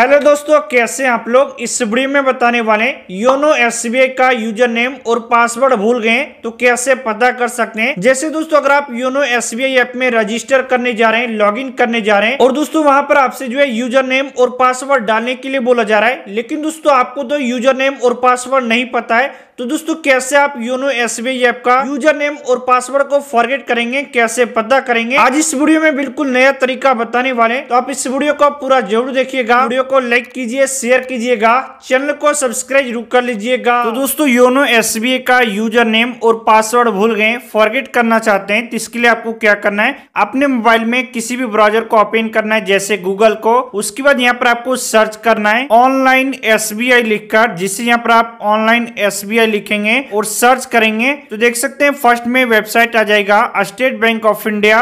Hello दोस्तों, कैसे हैं आप लोग। इस वीडियो में बताने वाले योनो एसबीआई का यूजर नेम और पासवर्ड भूल गए तो कैसे पता कर सकते हैं। जैसे दोस्तों, अगर आप योनो एसबीआई ऐप में रजिस्टर करने जा रहे हैं, लॉगिन करने जा रहे हैं और दोस्तों वहां पर आपसे जो है यूजर नेम और पासवर्ड डालने के लिए बोला जा रहा है, लेकिन दोस्तों आपको तो यूजर नेम और पासवर्ड नहीं पता है, तो दोस्तों कैसे आप योनो एसबीआई ऐप का यूजर नेम और पासवर्ड को फॉरगेट करेंगे, कैसे पता करेंगे, आज इस वीडियो में बिल्कुल नया तरीका बताने वाले। तो आप इस वीडियो को पूरा जरूर देखिएगा, वीडियो को लाइक कीजिए, शेयर कीजिएगा, चैनल को सब्सक्राइब जरूर कर लीजिएगा। तो दोस्तों योनो एसबीआई का यूजर नेम और पासवर्ड भूल गए, फॉरगेट करना चाहते हैं, तो इसके लिए आपको क्या करना है, अपने मोबाइल में किसी भी ब्राउजर को ओपन करना है, जैसे गूगल को। उसके बाद यहाँ पर आपको सर्च करना है ऑनलाइन एसबीआई लिखकर, जिससे यहाँ पर आप ऑनलाइन एसबीआई लिखेंगे और सर्च करेंगे तो देख सकते हैं फर्स्ट में वेबसाइट आ जाएगा state bank of India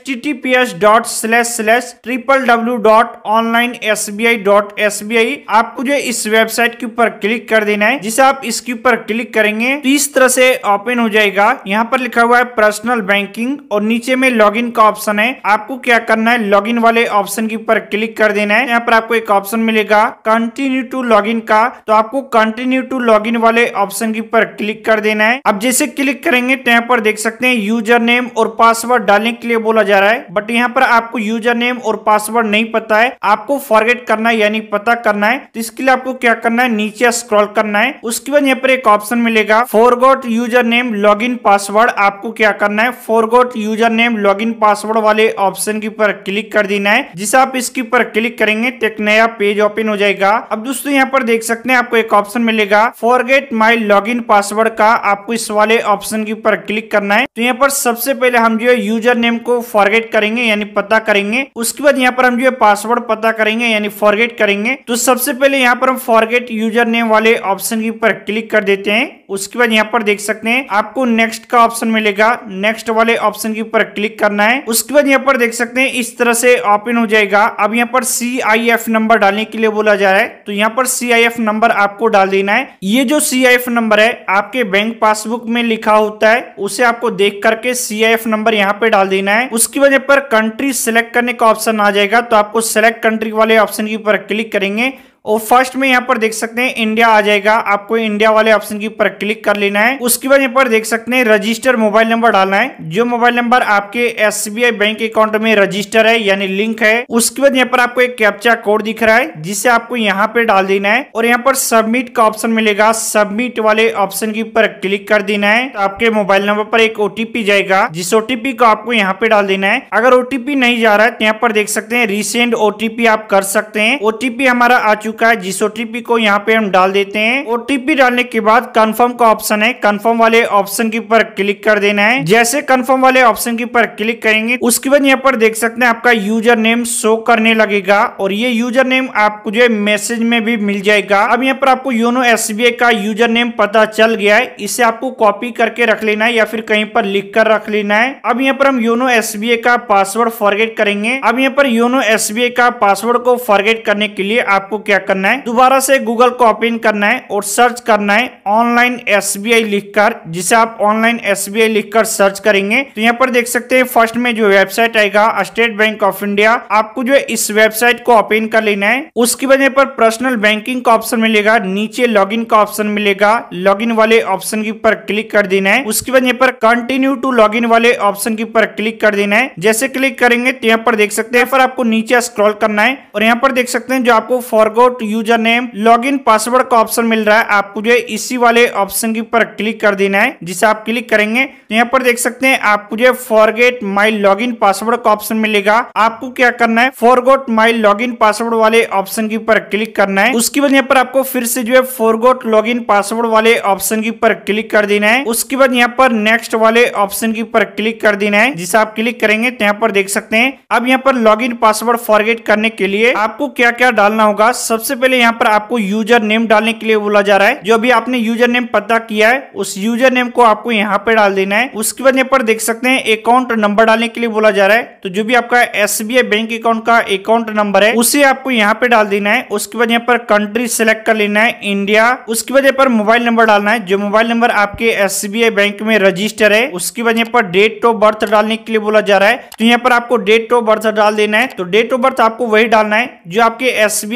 https://www.onlinesbi.sbi। आपको जो इस वेबसाइट के ऊपर क्लिक कर देना है। जिसे आप इसके ऊपर क्लिक करेंगे तो इस तरह से ओपन हो जाएगा। यहाँ पर लिखा हुआ है पर्सनल बैंकिंग और नीचे में लॉगिन का ऑप्शन है। आपको क्या करना है, लॉगिन वाले ऑप्शन के ऊपर क्लिक कर देना है। यहाँ पर आपको एक ऑप्शन मिलेगा कंटिन्यू टू लॉगिन का, तो आपको कंटिन्यू टू लॉगिन वाले ऑप्शन पर क्लिक कर देना है। अब जैसे क्लिक करेंगे तो यहाँ पर देख सकते हैं यूजर नेम और पासवर्ड डालने के लिए बोला जा रहा है, बट यहाँ पर आपको यूजर नेम और पासवर्ड नहीं पता है, आपको फॉरगेट करना है यानी पता करना है। तो इसके लिए आपको क्या करना है, नीचे स्क्रॉल करना है। उसके बाद यहाँ पर एक ऑप्शन मिलेगा forgot user name login password. आपको क्या करना है, forgot user name login password वाले ऑप्शन के ऊपर क्लिक कर देना है। जिसे आप इसके ऊपर क्लिक करेंगे तो एक नया पेज ओपन हो जाएगा। अब दोस्तों यहाँ पर देख सकते हैं आपको एक ऑप्शन मिलेगा फॉरगेट माई लॉगिन पासवर्ड का। आपको इस वाले ऑप्शन के ऊपर क्लिक करना है। तो यहाँ पर सबसे पहले हम जो है यूजर नेम को फॉरगेट करेंगे यानी पता करेंगे। उसके बाद यहाँ पर हम जो है पासवर्ड पता करेंगे यानी फॉरगेट करेंगे। तो सबसे पहले यहाँ पर हम फॉरगेट यूजर नेम वाले ऑप्शन के ऊपर क्लिक कर देते हैं। उसके बाद यहाँ पर देख सकते हैं आपको नेक्स्ट का ऑप्शन मिलेगा, नेक्स्ट वाले ऑप्शन के ऊपर क्लिक करना है। उसके बाद यहाँ पर देख सकते हैं इस तरह से ओपन हो जाएगा। अब यहाँ पर CIF नंबर डालने के लिए बोला जा रहा है, तो यहाँ पर CIF नंबर आपको डाल देना है। ये जो CIF नंबर है आपके बैंक पासबुक में लिखा होता है, उसे आपको देख करके CIF नंबर यहाँ पे डाल देना है। उसकी वजह पर कंट्री सिलेक्ट करने का ऑप्शन आ जाएगा, तो आपको सिलेक्ट कंट्री वाले ऑप्शन के ऊपर क्लिक करेंगे और फर्स्ट में यहाँ पर देख सकते हैं इंडिया आ जाएगा। आपको इंडिया वाले ऑप्शन के ऊपर क्लिक कर लेना है। उसके बाद यहाँ पर देख सकते हैं रजिस्टर मोबाइल नंबर डालना है, जो मोबाइल नंबर आपके SBI बैंक अकाउंट में रजिस्टर है यानी लिंक है। उसके बाद यहाँ पर आपको एक कैप्चा कोड दिख रहा है, जिसे आपको यहाँ पे डाल देना है और यहाँ पर सबमिट का ऑप्शन मिलेगा, सबमिट वाले ऑप्शन के ऊपर क्लिक कर देना है। तो आपके मोबाइल नंबर पर एक OTP जाएगा, जिस OTP को आपको यहाँ पे डाल देना है। अगर OTP नहीं जा रहा है तो यहाँ पर देख सकते हैं रीसेंड OTP आप कर सकते हैं। OTP हमारा आ चुका है, जिस OTP को यहाँ पे हम डाल देते हैं। OTP डालने के बाद कंफर्म का ऑप्शन है, कंफर्म वाले ऑप्शन के ऊपर क्लिक कर देना है। जैसे कंफर्म वाले ऑप्शन के ऊपर क्लिक करेंगे उसके बाद यहाँ पर देख सकते हैं आपका यूजर नेम शो करने लगेगा और ये यूजर नेम आपको जो है मैसेज में भी मिल जाएगा। अब यहाँ पर आपको योनो एसबीआई का यूजर नेम पता चल गया है, इसे आपको कॉपी करके रख लेना है या फिर कहीं पर लिख कर रख लेना है। अब यहाँ पर हम योनो एसबीआई का पासवर्ड फॉरगेट करेंगे। अब यहाँ पर योनो एसबीआई का पासवर्ड को फॉरगेट करने के लिए आपको क्या करना है, दोबारा से गूगल को ओपन करना है और सर्च करना है ऑनलाइन एसबीआई लिखकर। जिसे आप ऑनलाइन एसबीआई लिखकर सर्च करेंगे तो यहाँ पर देख सकते हैं फर्स्ट में जो वेबसाइट आएगा स्टेट बैंक ऑफ इंडिया। आपको जो है इस वेबसाइट को ओपन कर लेना है। उसकी वजह पर पर्सनल बैंकिंग का ऑप्शन मिलेगा, नीचे लॉगिन का ऑप्शन मिलेगा, लॉगिन वाले ऑप्शन के ऊपर क्लिक कर देना है। उसकी वजह पर कंटिन्यू टू लॉगिन वाले ऑप्शन के ऊपर क्लिक कर देना है। जैसे क्लिक करेंगे तो यहाँ पर देख सकते हैं आपको नीचे स्क्रॉल करना है और यहाँ पर देख सकते हैं जो आपको forgot user name login password का ऑप्शन मिल रहा है, आपको जो है इसी वाले ऑप्शन के ऊपर क्लिक कर देना है। जिसे आप क्लिक करेंगे तो यहाँ पर देख सकते हैं आपको जो है फॉरगेट माई लॉगिन पासवर्ड का ऑप्शन मिलेगा। आपको क्या करना है, फॉरगॉट माई लॉगिन पासवर्ड वाले ऑप्शन के ऊपर क्लिक करना है। उसके बाद यहाँ पर आपको फिर से जो है फॉरगॉट लॉगिन पासवर्ड वाले ऑप्शन के ऊपर क्लिक कर देना है। उसके बाद यहाँ पर नेक्स्ट वाले ऑप्शन के ऊपर क्लिक कर देना है। जिसे आप क्लिक करेंगे तो यहाँ पर देख सकते हैं अब यहाँ पर लॉगिन पासवर्ड फॉरगेट करने के लिए आपको क्या क्या डालना होगा। सबसे पहले यहाँ पर आपको यूजर नेम डालने के लिए बोला जा रहा है। जो अभी आपने यूजर नेम पता किया है उस यूजर नेम को आपको यहाँ पे डाल देना है। उसके बाद यहाँ पर देख सकते हैं अकाउंट नंबर डालने के लिए बोला जा रहा है, तो जो भी आपका SBI बैंक अकाउंट का अकाउंट नंबर है उसे आपको यहाँ पे डाल देना है। उसके बाद यहाँ पर कंट्री सिलेक्ट कर लेना है इंडिया। उसके बाद यहाँ पर मोबाइल नंबर डालना है, जो मोबाइल नंबर आपके SBI बैंक में रजिस्टर है। उसके बाद यहाँ पर डेट ऑफ बर्थ डालने के लिए बोला जा रहा है, तो यहाँ पर आपको डेट ऑफ बर्थ डाल देना है। तो डेट ऑफ बर्थ आपको वही डालना है जो आपके SBI बैंक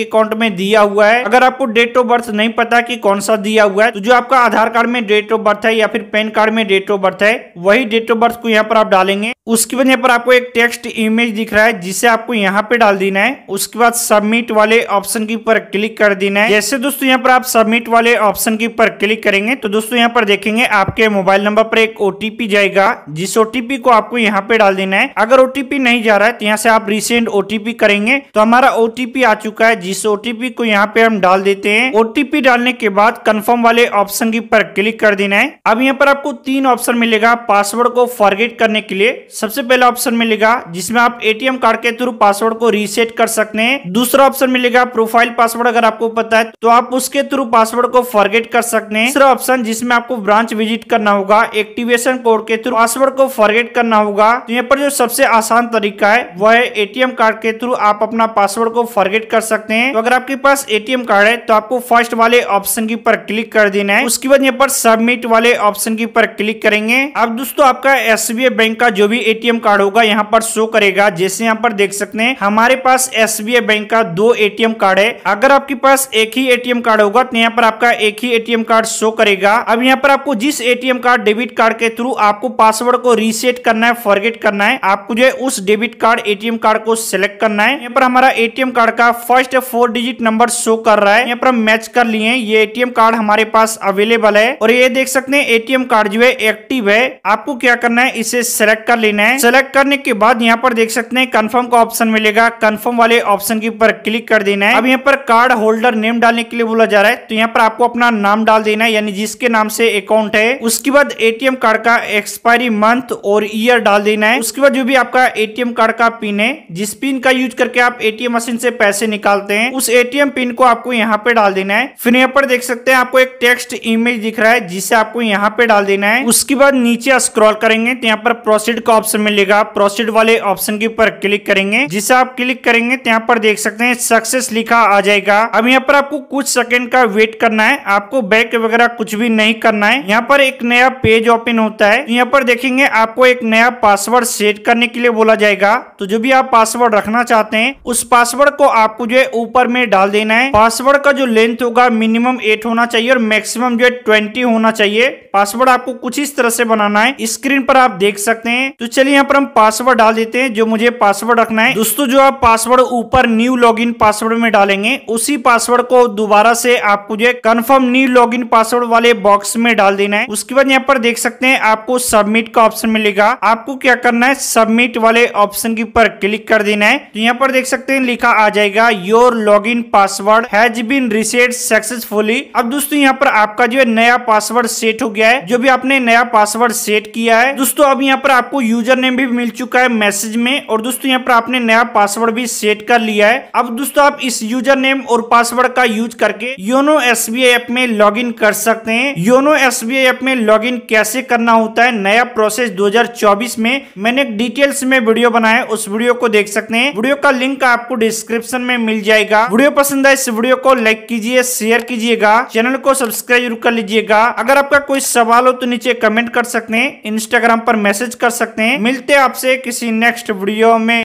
अकाउंट में दिया हुआ है। अगर आपको डेट ऑफ बर्थ नहीं पता कि कौन सा दिया हुआ है, तो जो आपका आधार कार्ड में डेट ऑफ बर्थ है या फिर पैन कार्ड में डेट ऑफ बर्थ है, वही डेट ऑफ बर्थ को यहाँ पर आप डालेंगे। उसके बाद यहाँ पर आपको एक टेक्स्ट इमेज दिख रहा है जिसे आपको यहाँ पे डाल देना है। उसके बाद सबमिट वाले ऑप्शन के ऊपर क्लिक कर देना है। जैसे दोस्तों यहाँ पर आप सबमिट वाले ऑप्शन के ऊपर क्लिक करेंगे तो दोस्तों यहाँ पर देखेंगे आपके मोबाइल नंबर पर एक ओटीपी जाएगा, जिस ओटीपी को आपको यहाँ पे डाल देना है। अगर ओटीपी नहीं जा रहा है तो यहाँ से आप रिसेंड ओटीपी करेंगे तो हमारा ओटीपी आ चुका है, जिस ओटीपी को यहाँ पे हम डाल देते हैं। ओटीपी डालने के बाद कंफर्म वाले ऑप्शन के ऊपर क्लिक कर देना है। अब यहाँ पर आपको 3 ऑप्शन मिलेगा पासवर्ड को फॉरगेट करने के लिए। सबसे पहला ऑप्शन मिलेगा जिसमें आप एटीएम कार्ड के थ्रू पासवर्ड को रीसेट कर सकते हैं। दूसरा ऑप्शन मिलेगा प्रोफाइल पासवर्ड, अगर आपको पता है तो आप उसके थ्रू पासवर्ड को फॉरगेट कर सकते हैं। तीसरा ऑप्शन जिसमें आपको ब्रांच विजिट करना होगा, एक्टिवेशन कोड के थ्रू पासवर्ड को फॉरगेट करना होगा। तो यहाँ पर जो सबसे आसान तरीका है वह है एटीएम कार्ड के थ्रू आप अपना पासवर्ड को फॉरगेट कर सकते हैं। तो अगर आपके पास एटीएम कार्ड है तो आपको फर्स्ट वाले ऑप्शन के ऊपर क्लिक कर देना है। उसके बाद यहाँ पर सबमिट वाले ऑप्शन के ऊपर क्लिक करेंगे। अब दोस्तों आपका एसबीआई बैंक का जो भी एटीएम कार्ड होगा यहाँ पर शो करेगा। जैसे यहाँ पर देख सकते हैं हमारे पास एसबीआई बैंक का 2 एटीएम कार्ड है। अगर आपके पास एक ही एटीएम कार्ड होगा तो यहाँ पर आपका एक ही एटीएम कार्ड शो करेगा। अब यहाँ पर आपको जिस एटीएम कार्ड डेबिट कार्ड के थ्रू आपको पासवर्ड को रीसेट करना है, फॉरगेट करना है, आपको जो है उस डेबिट कार्ड एटीएम कार्ड को सिलेक्ट करना है। यहाँ पर हमारा एटीएम कार्ड का फर्स्ट 4 डिजिट नंबर शो कर रहा है। यहाँ पर हम मैच कर लिए, ये एटीएम कार्ड हमारे पास अवेलेबल है और ये देख सकते हैं एटीएम कार्ड जो है एक्टिव है। आपको क्या करना है, इसे सेलेक्ट कर लेना है। सेलेक्ट करने के बाद यहाँ पर देख सकते हैं कंफर्म का ऑप्शन मिलेगा, कंफर्म वाले ऑप्शन के ऊपर क्लिक कर देना है। अब यहाँ पर कार्ड होल्डर नेम डालने के लिए बोला जा रहा है, तो यहाँ पर आपको अपना नाम डाल देना है, यानी जिसके नाम से अकाउंट है। उसके बाद एटीएम कार्ड का एक्सपायरी मंथ और ईयर डाल देना है। उसके बाद जो भी आपका एटीएम कार्ड का पिन है, जिस पिन का यूज करके आप एटीएम मशीन से पैसे निकालते हैं, उस एटीएम पिन को आपको यहाँ पे डाल देना है। फिर यहाँ पर देख सकते हैं आपको एक टेक्स्ट इमेज दिख रहा है जिसे आपको यहाँ पे डाल देना है। उसके बाद नीचे स्क्रॉल करेंगे तो यहाँ पर प्रोसीड का ऑप्शन मिलेगा, प्रोसीड वाले ऑप्शन के ऊपर क्लिक करेंगे। जिसे आप क्लिक करेंगे तो यहाँ पर देख सकते हैं सक्सेस लिखा आ जाएगा। अब यहाँ पर आपको कुछ सेकंड का वेट करना है, आपको बैक वगैरह कुछ भी नहीं करना है। यहाँ पर एक नया पेज ओपन होता है। यहाँ पर देखेंगे आपको एक नया पासवर्ड सेट करने के लिए बोला जाएगा। तो जो भी आप पासवर्ड रखना चाहते हैं उस पासवर्ड को आपको जो है ऊपर में डाल देना है। पासवर्ड का जो लेंथ होगा मिनिमम 8 होना चाहिए और मैक्सिमम जो है 20 होना चाहिए। पासवर्ड आपको कुछ इस तरह से बनाना है, स्क्रीन पर आप देख सकते हैं। तो चलिए यहाँ पर हम पासवर्ड डाल देते हैं जो मुझे पासवर्ड रखना है। दोस्तों जो आप पासवर्ड ऊपर न्यू लॉगिन पासवर्ड में डालेंगे उसी पासवर्ड को दोबारा से आपको जो है कंफर्म न्यू लॉगिन पासवर्ड वाले बॉक्स में डाल देना है। उसके बाद यहाँ पर देख सकते हैं आपको सबमिट का ऑप्शन मिलेगा। आपको क्या करना है, सबमिट वाले ऑप्शन के ऊपर क्लिक कर देना है। तो यहाँ पर देख सकते हैं लिखा आ जाएगा your login password has been reset successfully. अब दोस्तों यहाँ पर आपका जो है नया पासवर्ड सेट हो गया है, जो भी आपने नया पासवर्ड सेट किया है। दोस्तों अब यहाँ पर आपको यूजर नेम भी मिल चुका है मैसेज में और दोस्तों यहाँ पर आपने नया पासवर्ड भी सेट कर लिया है। अब दोस्तों आप इस यूजर नेम और पासवर्ड का यूज करके योनो एसबीआई ऐप में लॉगिन कर सकते हैं। योनो एसबीआई ऐप में लॉगिन कैसे करना होता है, नया प्रोसेस 2024 में मैंने एक डिटेल्स में वीडियो बनाया है, उस वीडियो को देख सकते हैं। वीडियो का लिंक आपको डिस्क्रिप्शन में मिल जाएगा। वीडियो पसंद आए इस वीडियो को लाइक कीजिए, शेयर कीजिएगा, चैनल को सब्सक्राइब जरूर कर लीजिएगा। अगर आपका कोई सवाल हो तो नीचे कमेंट कर सकते हैं, इंस्टाग्राम पर मैसेज कर सकते हैं। मिलते हैं आपसे किसी नेक्स्ट वीडियो में।